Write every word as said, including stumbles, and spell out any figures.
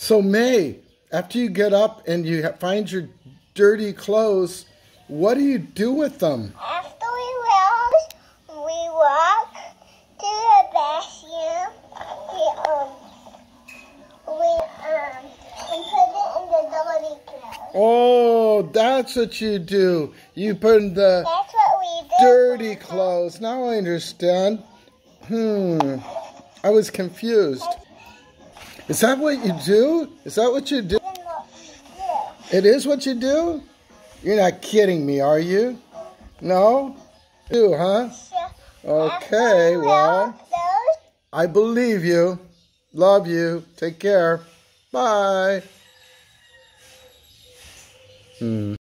So May, after you get up and you find your dirty clothes, what do you do with them? After we wash, we walk to the bathroom. We um, we um, and put it in the dirty clothes. Oh, that's what you do. You put in the That's what we do. dirty clothes. Now I understand. Hmm. I was confused. Is that what you do? Is that what you do? It is what you do? You're not kidding me, are you? No? You do, huh? Okay, well, I believe you. Love you. Take care. Bye. Hmm.